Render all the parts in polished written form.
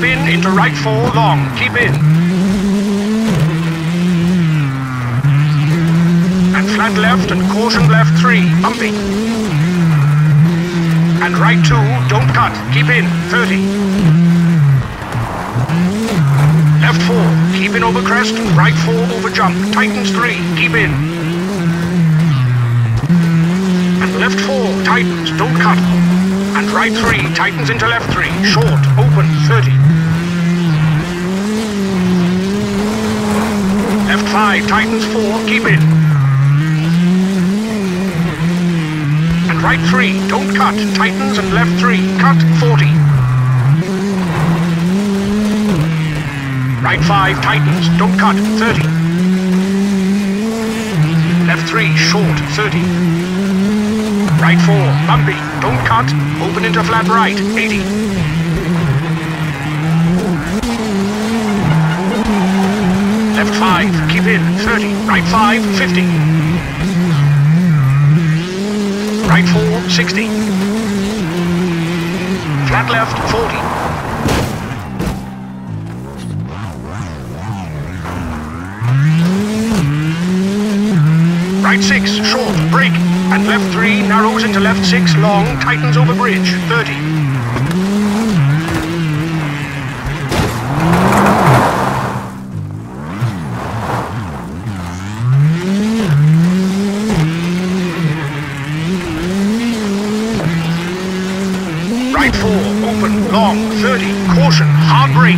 in into right 4 long, keep in. And flat left and caution left 3, bumpy. And right 2, don't cut, keep in, 30. Left 4, keep in over crest, and right 4 over jump, tightens 3, keep in. And left 4, tightens, don't cut. And right 3, tightens into left 3, short, open, 30. Left 5, tightens 4, keep in. And right 3, don't cut, tightens and left 3, cut, 40. Right 5, tightens, don't cut, 30. Left 3, short, 30. Right 4, bumpy, don't cut, open into flat right, 80. Left 5, keep in, 30. Right 5, 50. Right 4, 60. Flat left, 40. Right 6, short, brake, and left 3 narrows into left 6 long, tightens over bridge, 30. Right 4, open, long, 30, caution, hard brake.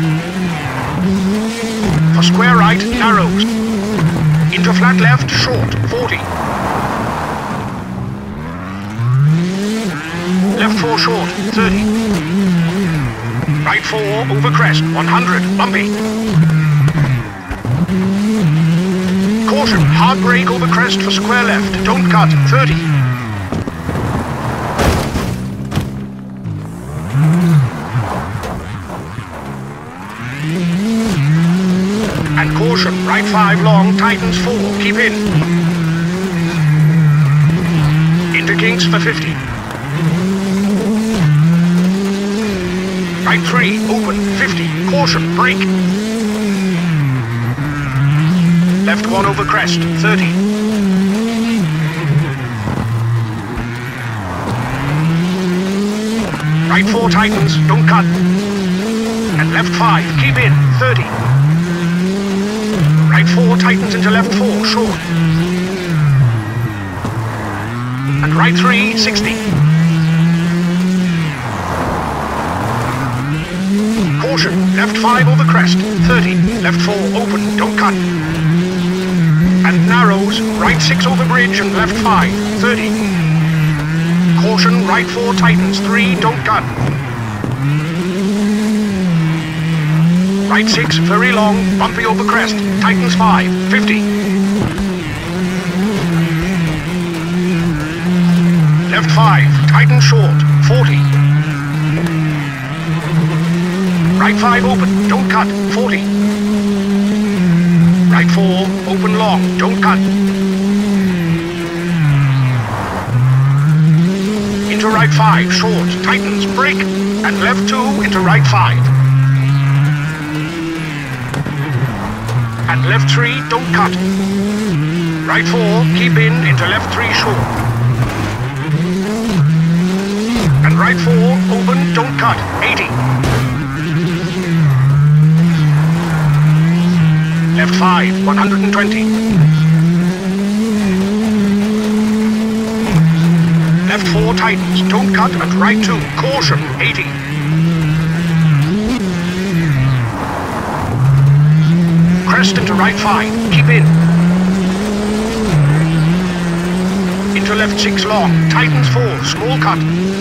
For square right, narrows. Into flat left, short, 40. Left 4 short, 30. Right 4 over crest, 100, bumpy. Caution, hard brake over crest for square left, don't cut, 30. And caution, right 5 long, tightens 4, keep in. Into kinks for 50. Right 3, open, 50, caution, brake. Left 1 over crest, 30. Right 4 tightens, don't cut. And left 5, keep in, 30. Right 4 tightens into left 4, short. And right 3, 60. Caution, left 5 over crest, 30. Left 4 open, don't cut. And narrows, right 6 over bridge and left 5, 30. Caution, right 4 tightens, 3, don't cut. Right 6, very long, bumpy over crest, tightens 5, 50. Left 5, tightens short, 40. Right 5 open, don't cut, 40. Right 4, open long, don't cut. Into right 5, short, tightens, brake, and left 2 into right 5. And left 3, don't cut. Right 4, keep in into left 3 short. And right 4, open, don't cut, 80. Left 5, 120. Left 4 tightens, don't cut, and right 2, caution, 80. Crest into right 5, keep in. Into left 6 long, tightens 4, small cut.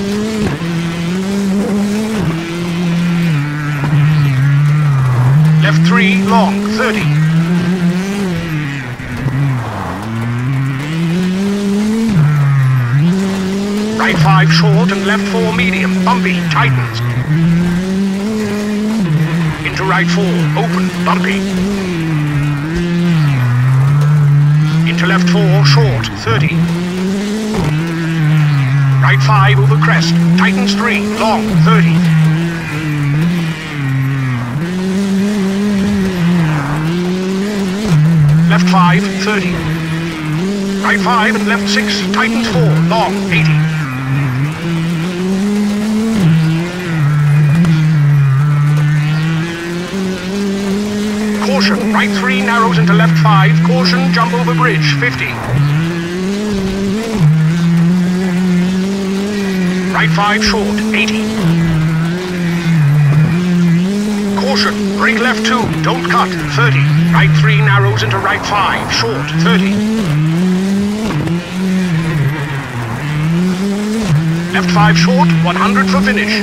Left 3 long, 30. Right 5 short and left 4 medium, bumpy, tightens. Into right 4, open, bumpy. Into left 4, short, 30. Right 5 over crest, tightens 3, long, 30. 5, 30. Right 5 and left 6, tightens 4, long, 80. Caution, right 3 narrows into left 5, caution, jump over bridge, 50. Right 5 short, 80. Caution, brake left 2, don't cut, 30. Right 3 narrows into right 5, short, 30. Left 5 short, 100 for finish.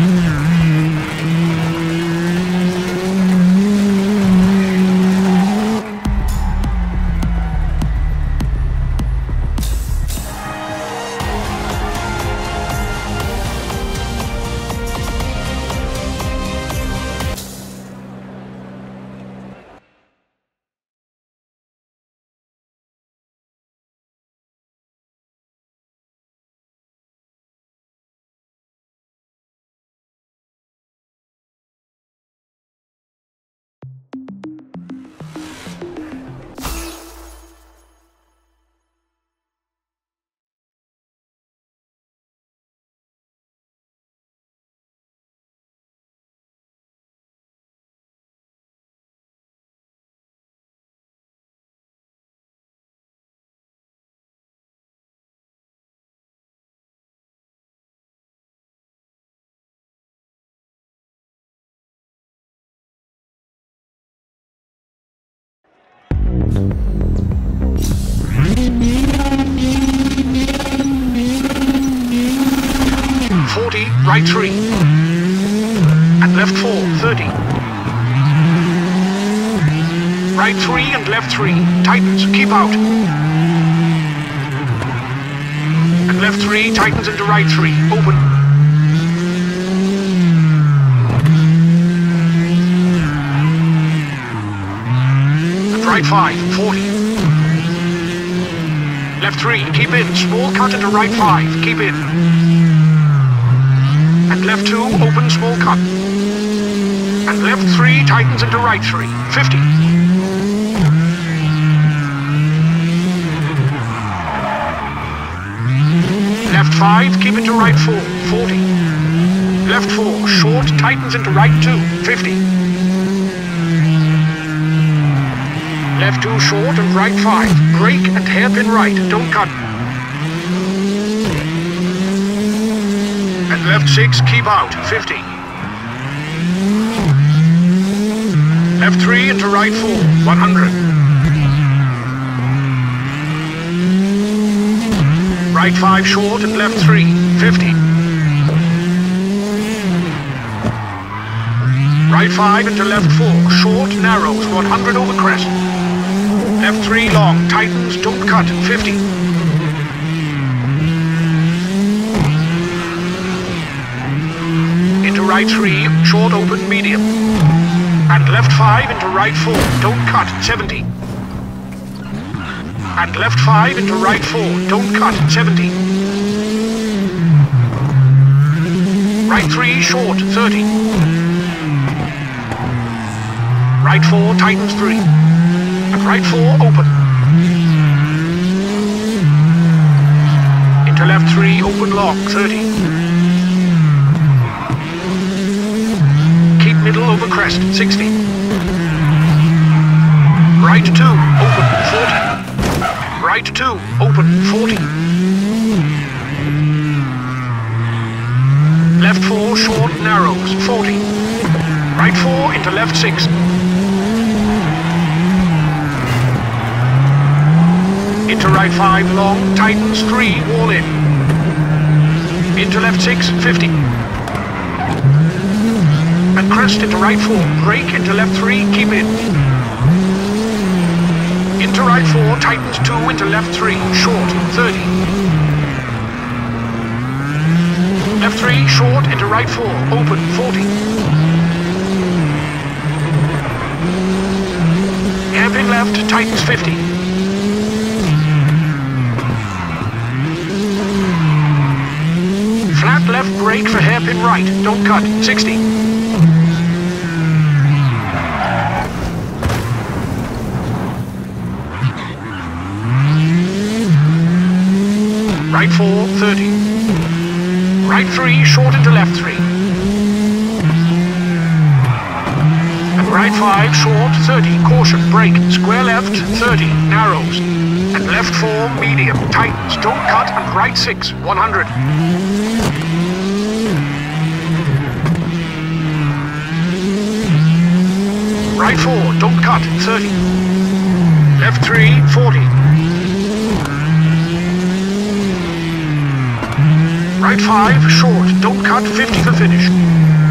Right 3. And left 4, 30. Right 3 and left 3. Tightens, keep out. And left 3, tightens into right 3. Open. And right 5, 40. Left 3, keep in. Small cut into right 5. Keep in. And left 2, open, small cut. And left 3, tightens into right 3, 50. Left 5, keep into right 4, 40. Left 4, short, tightens into right 2, 50. Left 2 short and right 5, brake and hairpin right, don't cut. And left 6, keep out, 50. Left 3 into right 4, 100. Right 5 short and left 3, 50. Right 5 into left 4, short, narrows, 100 over crest. Left 3 long, tightens, don't cut, 50. Right 3, short open, medium. And left 5 into right 4, don't cut, 70. And left 5 into right 4, don't cut, 70. Right 3, short, 30. Right 4, tightens 3. And right 4, open. Into left 3, open long, 30. Middle over crest, 60. Right 2, open, 40. Right 2, open, 40. Left 4, short, narrows, 40. Right 4 into left 6. Into right 5, long, tightens 3, wall in. Into left 6, 50. And crest into right 4, brake into left 3, keep in. Into right 4, tightens 2 into left 3, short, 30. Left 3, short into right 4, open, 40. Hairpin left, tightens 50. Flat left brake for hairpin right, don't cut, 60. Right 4, 30. Right 3, short into left 3. And right 5, short, 30. Caution, brake. Square left, 30. Narrows. And left 4, medium. Tightens. Don't cut. And right 6, 100. Right 4, don't cut, 30. Left 3, 40. Right 5, short, don't cut, 50 for finish.